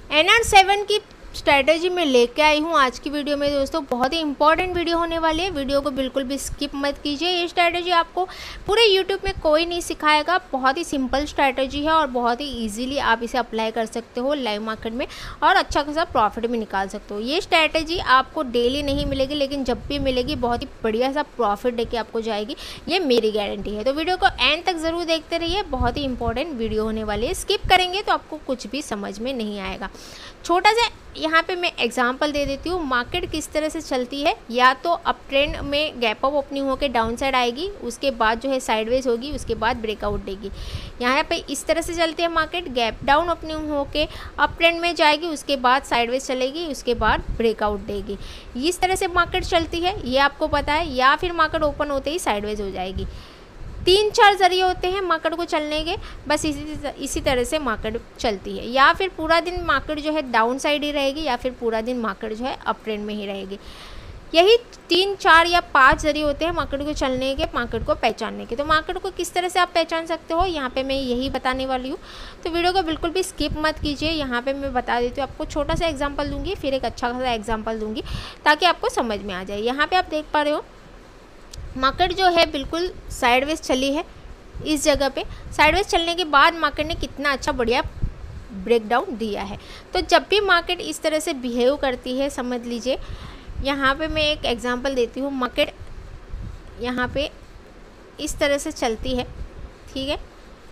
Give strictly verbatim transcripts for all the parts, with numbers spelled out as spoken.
N R seven की strategy में लेके आई हूँ आज की वीडियो में दोस्तों। बहुत ही इंपॉर्टेंट वीडियो होने वाली है, वीडियो को बिल्कुल भी स्किप मत कीजिए। ये स्ट्रैटेजी आपको पूरे यूट्यूब में कोई नहीं सिखाएगा, बहुत ही सिंपल स्ट्रैटेजी है और बहुत ही इजीली आप इसे अप्लाई कर सकते हो लाइव मार्केट में और अच्छा खासा प्रॉफिट भी निकाल सकते हो। ये स्ट्रैटेजी आपको डेली नहीं मिलेगी, लेकिन जब भी मिलेगी बहुत ही बढ़िया सा प्रॉफिट देके आपको जाएगी, ये मेरी गारंटी है। तो वीडियो को एंड तक ज़रूर देखते रहिए, बहुत ही इंपॉर्टेंट वीडियो होने वाली है। स्किप करेंगे तो आपको कुछ भी समझ में नहीं आएगा। छोटा सा यहाँ पे मैं एग्जांपल दे देती हूँ, मार्केट किस तरह से चलती है। या तो अप ट्रेंड में गैप अप ओपनिंग होकर डाउन साइड आएगी, उसके बाद जो है साइडवेज होगी, उसके बाद ब्रेकआउट देगी। यहाँ पे इस तरह से चलती है मार्केट, गैप डाउन ओपनिंग होके अप ट्रेंड में जाएगी, उसके बाद साइडवेज चलेगी, उसके बाद ब्रेकआउट देगी। इस तरह से मार्केट चलती है, ये आपको पता है। या फिर मार्केट ओपन होते ही साइडवेज हो जाएगी। तीन चार जरिए होते हैं मार्केट को चलने के, बस इसी इसी तरह से मार्केट चलती है। या फिर पूरा दिन मार्केट जो है डाउन साइड ही रहेगी, या फिर पूरा दिन मार्केट जो है अप ट्रेंड में ही रहेगी। यही तीन चार या पांच जरिए होते हैं मार्केट को चलने के, मार्केट को पहचानने के। तो मार्केट को किस तरह से आप पहचान सकते हो, यहाँ पे मैं यही बताने वाली हूँ। तो वीडियो को बिल्कुल भी स्किप मत कीजिए। यहाँ पे मैं बता देती हूँ, आपको छोटा सा एग्जाम्पल दूंगी, फिर एक अच्छा खासा एग्जाम्पल दूंगी ताकि आपको समझ में आ जाए। यहाँ पर आप देख पा रहे हो मार्केट जो है बिल्कुल साइडवेज चली है। इस जगह पे साइडवेज चलने के बाद मार्केट ने कितना अच्छा बढ़िया ब्रेकडाउन दिया है। तो जब भी मार्केट इस तरह से बिहेव करती है, समझ लीजिए। यहाँ पे मैं एक एग्जांपल देती हूँ, मार्केट यहाँ पे इस तरह से चलती है, ठीक है।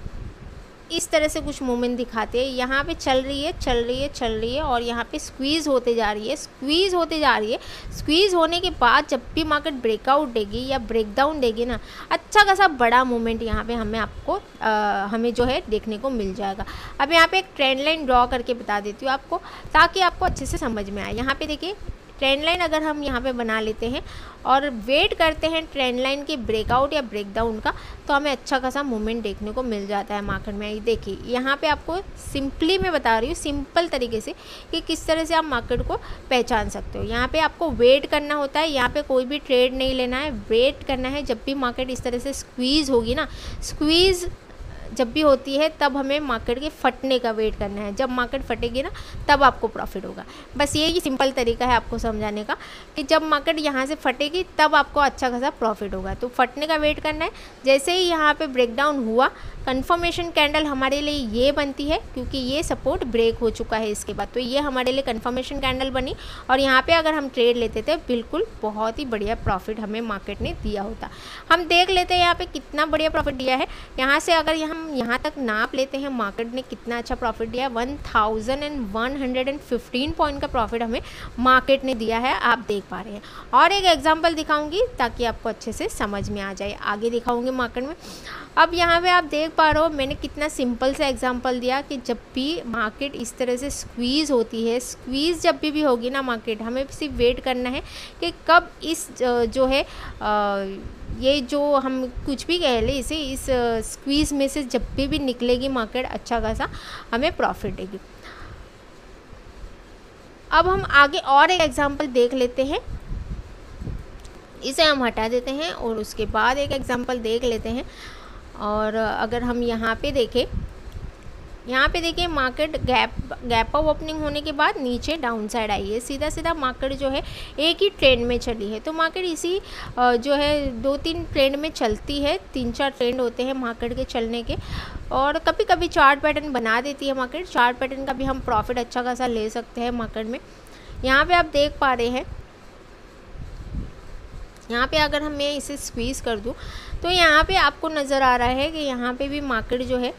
इस तरह से कुछ मूवमेंट दिखाते हैं, यहाँ पे चल रही है चल रही है चल रही है और यहाँ पे स्क्वीज़ होते जा रही है स्क्वीज़ होते जा रही है स्क्वीज़ होने के बाद जब भी मार्केट ब्रेकआउट देगी या ब्रेकडाउन देगी ना, अच्छा खासा बड़ा मूवमेंट यहाँ पे हमें आपको आ, हमें जो है देखने को मिल जाएगा। अब यहाँ पे एक ट्रेंड लाइन ड्रॉ करके बता देती हूँ आपको, ताकि आपको अच्छे से समझ में आए। यहाँ पे देखिए ट्रेंड लाइन अगर हम यहाँ पे बना लेते हैं और वेट करते हैं ट्रेंड लाइन की ब्रेकआउट या ब्रेकडाउन का, तो हमें अच्छा खासा मूवमेंट देखने को मिल जाता है मार्केट में। देखिए यहाँ पे आपको सिंपली मैं बता रही हूँ, सिंपल तरीके से कि किस तरह से आप मार्केट को पहचान सकते हो। यहाँ पे आपको वेट करना होता है, यहाँ पे कोई भी ट्रेड नहीं लेना है, वेट करना है। जब भी मार्केट इस तरह से स्क्वीज़ होगी ना, स्क्वीज़ जब भी होती है तब हमें मार्केट के फटने का वेट करना है। जब मार्केट फटेगी ना, तब आपको प्रॉफिट होगा। बस यही सिंपल तरीका है आपको समझाने का कि जब मार्केट यहाँ से फटेगी तब आपको अच्छा खासा प्रॉफिट होगा। तो फटने का वेट करना है। जैसे ही यहाँ पे ब्रेकडाउन हुआ, कंफर्मेशन कैंडल हमारे लिए ये बनती है, क्योंकि ये सपोर्ट ब्रेक हो चुका है इसके बाद, तो ये हमारे लिए कंफर्मेशन कैंडल बनी। और यहाँ पे अगर हम ट्रेड लेते थे, बिल्कुल बहुत ही बढ़िया प्रॉफिट हमें मार्केट ने दिया होता। हम देख लेते हैं यहाँ पे कितना बढ़िया प्रॉफिट दिया है। यहाँ से अगर हम यहाँ तक नाप लेते हैं मार्केट ने कितना अच्छा प्रॉफिट दिया है, one thousand and one hundred and fifteen point का प्रॉफिट हमें मार्केट ने दिया है, आप देख पा रहे हैं। और एक एग्जांपल दिखाऊंगी ताकि आपको अच्छे से समझ में आ जाए, आगे दिखाऊंगी मार्केट में। अब यहाँ पे आप देख पा रहे हो मैंने कितना सिंपल सा एग्जांपल दिया कि जब भी मार्केट इस तरह से स्क्वीज़ होती है, स्क्वीज़ जब भी भी होगी ना मार्केट, हमें सिर्फ वेट करना है कि कब इस जो है आ, ये जो हम कुछ भी कह लें इसे, इस स्क्वीज़ में से जब भी भी निकलेगी मार्केट, अच्छा खासा हमें प्रॉफिट देगी। अब हम आगे और एक एग्जांपल देख लेते हैं, इसे हम हटा देते हैं और उसके बाद एक एग्जांपल देख लेते हैं। और अगर हम यहाँ पे देखें, यहाँ पे देखिए market gap gap up opening होने के बाद नीचे डाउन साइड आई है, सीधा सीधा मार्केट जो है एक ही ट्रेंड में चली है। तो मार्केट इसी जो है दो तीन ट्रेंड में चलती है, तीन चार ट्रेंड होते हैं मार्केट के चलने के। और कभी कभी चार्ट पैटर्न बना देती है मार्केट, चार्ट पैटर्न का भी हम प्रॉफिट अच्छा खासा ले सकते हैं मार्केट में। यहाँ पर आप देख पा रहे हैं, यहाँ पे अगर हम मैं इसे स्क्वीज़ कर दूँ तो यहाँ पे आपको नज़र आ रहा है कि यहाँ पे भी मार्केट जो है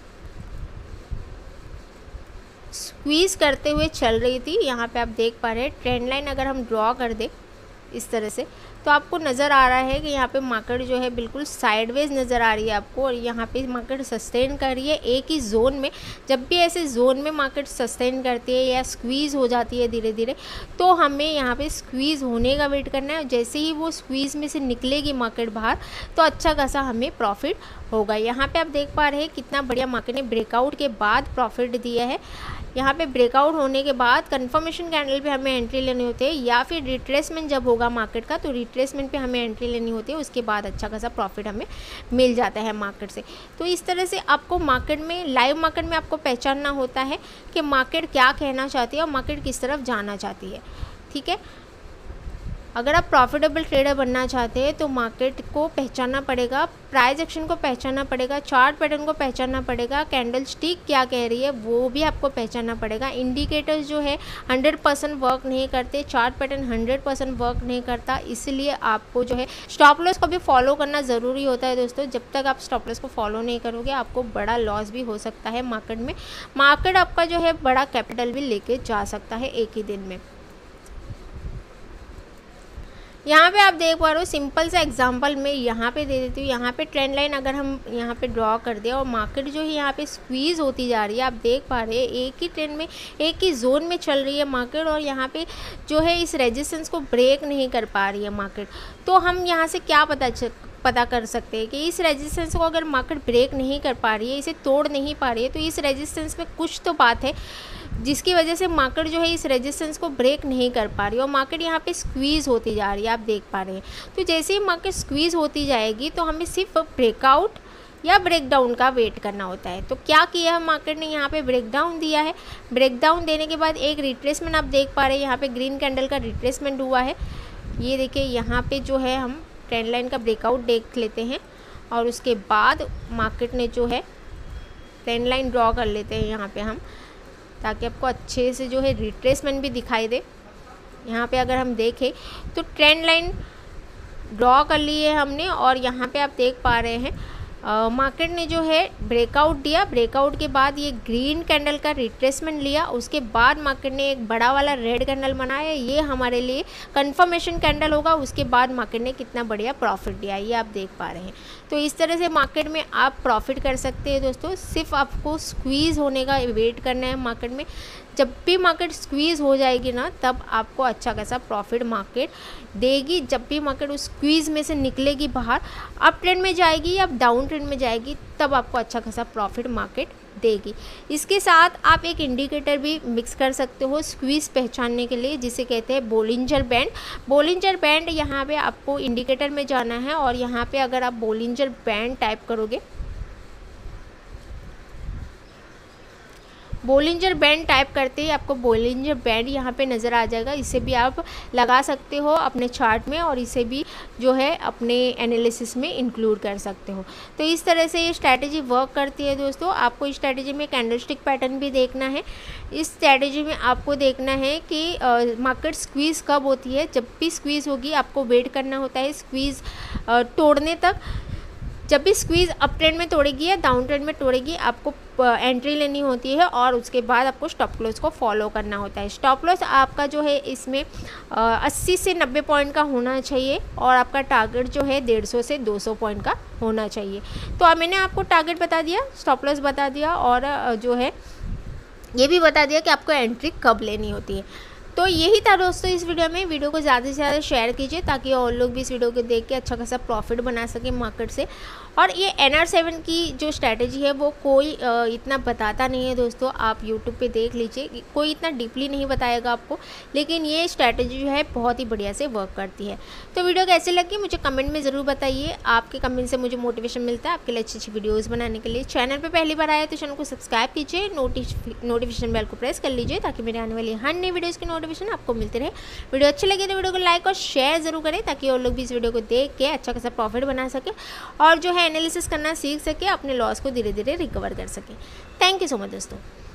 स्क्वीज़ करते हुए चल रही थी। यहाँ पे आप देख पा रहे हैं ट्रेंड लाइन अगर हम ड्रॉ कर दें इस तरह से, तो आपको नज़र आ रहा है कि यहाँ पे मार्केट जो है बिल्कुल साइडवेज नज़र आ रही है आपको, और यहाँ पे मार्केट सस्टेन कर रही है एक ही जोन में। जब भी ऐसे जोन में मार्केट सस्टेन करती है या स्क्वीज़ हो जाती है धीरे धीरे, तो हमें यहाँ पे स्क्वीज़ होने का वेट करना है। जैसे ही वो स्क्वीज़ में से निकलेगी मार्केट बाहर, तो अच्छा खासा हमें प्रॉफिट होगा। यहाँ पर आप देख पा रहे हैं कितना बढ़िया मार्केट ने ब्रेकआउट के बाद प्रॉफिट दिया है। यहाँ पे ब्रेकआउट होने के बाद कंफर्मेशन कैंडल पे हमें एंट्री लेनी होती है, या फिर रिट्रेसमेंट जब होगा मार्केट का तो रिट्रेसमेंट पे हमें एंट्री लेनी होती है। उसके बाद अच्छा खासा प्रॉफिट हमें मिल जाता है मार्केट से। तो इस तरह से आपको मार्केट में, लाइव मार्केट में आपको पहचानना होता है कि मार्केट क्या कहना चाहती है और मार्केट किस तरफ जाना चाहती है। ठीक है, अगर आप प्रॉफिटेबल ट्रेडर बनना चाहते हैं तो मार्केट को पहचानना पड़ेगा, प्राइस एक्शन को पहचानना पड़ेगा, चार्ट पैटर्न को पहचानना पड़ेगा, कैंडल स्टिक क्या कह रही है वो भी आपको पहचानना पड़ेगा। इंडिकेटर्स जो है हंड्रेड परसेंट वर्क नहीं करते, chart pattern hundred percent work नहीं करता, इसलिए आपको जो है स्टॉप लॉस को भी फॉलो करना ज़रूरी होता है दोस्तों। जब तक आप स्टॉप लॉस को फॉलो नहीं करोगे आपको बड़ा लॉस भी हो सकता है मार्केट में। मार्केट आपका जो है बड़ा कैपिटल भी लेके जा सकता है एक ही दिन में। यहाँ पे आप देख पा रहे हो, सिंपल सा एग्जांपल मैं यहाँ पे दे देती हूँ। यहाँ पे ट्रेंड लाइन अगर हम यहाँ पे ड्रॉ कर दें और मार्केट जो है यहाँ पे स्क्वीज़ होती जा रही है, आप देख पा रहे हैं एक ही ट्रेंड में, एक ही जोन में चल रही है मार्केट, और यहाँ पे जो है इस रेजिस्टेंस को ब्रेक नहीं कर पा रही है मार्केट। तो हम यहाँ से क्या पता चल पता कर सकते हैं कि इस रेजिस्टेंस को अगर मार्केट ब्रेक नहीं कर पा रही है, इसे तोड़ नहीं पा रही है, तो इस रेजिस्टेंस में कुछ तो बात है जिसकी वजह से मार्केट जो है इस रेजिस्टेंस को ब्रेक नहीं कर पा रही है और मार्केट यहाँ पे स्क्वीज़ होती जा रही है, आप देख पा रहे हैं। तो जैसे ही मार्केट स्क्वीज़ होती जाएगी तो हमें सिर्फ ब्रेकआउट या ब्रेकडाउन का वेट करना होता है। तो क्या किया है मार्केट ने, यहाँ पे ब्रेकडाउन दिया है। ब्रेकडाउन देने के बाद एक रिट्रेसमेंट आप देख पा रहे हैं, यहाँ पे ग्रीन कैंडल का रिट्रेसमेंट हुआ है। ये देखिए यहाँ पे जो है हम ट्रेंड लाइन का ब्रेकआउट देख लेते हैं और उसके बाद मार्केट ने जो है ट्रेंड लाइन ड्रॉ कर लेते हैं यहाँ पे हम, ताकि आपको अच्छे से जो है रिट्रेसमेंट भी दिखाई दे। यहाँ पे अगर हम देखें तो ट्रेंड लाइन ड्रॉ कर ली है हमने और यहाँ पे आप देख पा रहे हैं मार्केट ने जो है ब्रेकआउट दिया। ब्रेकआउट के बाद ये ग्रीन कैंडल का रिट्रेसमेंट लिया, उसके बाद मार्केट ने एक बड़ा वाला रेड कैंडल बनाया। ये हमारे लिए कंफर्मेशन कैंडल होगा। उसके बाद मार्केट ने कितना बढ़िया प्रॉफिट दिया ये आप देख पा रहे हैं। तो इस तरह से मार्केट में आप प्रॉफिट कर सकते हैं दोस्तों। सिर्फ आपको स्क्वीज़ होने का वेट करना है मार्केट में। जब भी मार्केट स्क्वीज़ हो जाएगी ना तब आपको अच्छा खासा प्रॉफिट मार्केट देगी। जब भी मार्केट उस स्क्वीज़ में से निकलेगी बाहर, अप ट्रेंड में जाएगी या डाउन ट्रेंड में जाएगी, तब आपको अच्छा खासा प्रॉफिट मार्केट देगी। इसके साथ आप एक इंडिकेटर भी मिक्स कर सकते हो स्क्वीज़ पहचानने के लिए, जिसे कहते हैं बोलिंजर बैंड। बोलिंजर बैंड यहाँ पे आपको इंडिकेटर में जाना है और यहाँ पे अगर आप बोलिंजर बैंड टाइप करोगे, बोलिंजर बैंड टाइप करते ही आपको बोलिंजर बैंड यहाँ पे नज़र आ जाएगा। इसे भी आप लगा सकते हो अपने चार्ट में और इसे भी जो है अपने एनालिसिस में इंक्लूड कर सकते हो। तो इस तरह से ये स्ट्रैटेजी वर्क करती है दोस्तों। आपको इस स्ट्रैटेजी में कैंडलस्टिक पैटर्न भी देखना है। इस स्ट्रैटेजी में आपको देखना है कि मार्केट स्क्वीज़ कब होती है। जब भी स्क्वीज़ होगी आपको वेट करना होता है स्क्वीज़ तोड़ने तक। जब भी स्क्वीज़ अप ट्रेंड में तोड़ेगी या डाउन ट्रेंड में तोड़ेगी आपको एंट्री लेनी होती है और उसके बाद आपको स्टॉप लॉस को फॉलो करना होता है। स्टॉप लॉस आपका जो है इसमें अस्सी से नब्बे पॉइंट का होना चाहिए और आपका टारगेट जो है डेढ़ सौ से दो सौ पॉइंट का होना चाहिए। तो अब मैंने आपको टारगेट बता दिया, स्टॉप लॉस बता दिया और जो है ये भी बता दिया कि आपको एंट्री कब लेनी होती है। तो यही था दोस्तों इस वीडियो में। वीडियो को ज़्यादा से ज़्यादा शेयर कीजिए ताकि और लोग भी इस वीडियो को देख के अच्छा खासा प्रॉफिट बना सके मार्केट से। और ये एन आर सेवन की जो स्ट्रैटेजी है वो कोई इतना बताता नहीं है दोस्तों। आप यूट्यूब पे देख लीजिए, कोई इतना डीपली नहीं बताएगा आपको, लेकिन ये स्ट्रैटेजी जो है बहुत ही बढ़िया से वर्क करती है। तो वीडियो कैसी लगी मुझे कमेंट में ज़रूर बताइए। आपके कमेंट से मुझे मोटिवेशन मिलता है आपके लिए अच्छी अच्छी वीडियोज़ बनाने के लिए। चैनल पर पहली बार आए तो चैनल को सब्सक्राइब कीजिए, नोटिफिकेशन बेल को प्रेस कर लीजिए ताकि मेरे आने वाली हर नई वीडियोज़ की नोटिफिकेशन आपको मिलते रहे। वीडियो अच्छी लगे तो वीडियो को लाइक और शेयर जरूर करें ताकि और लोग भी इस वीडियो को देख के अच्छा खासा प्रॉफिट बना सके और जो है एनालिसिस करना सीख सके, अपने लॉस को धीरे धीरे रिकवर कर सके। थैंक यू सो मच दोस्तों।